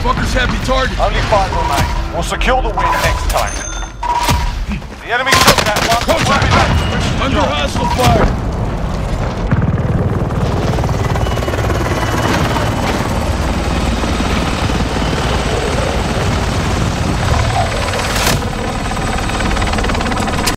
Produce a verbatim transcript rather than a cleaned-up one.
Fuckers have me targeted. Only five remain. We'll secure the win next time. The enemy took that one. Contact! Under hostile fire!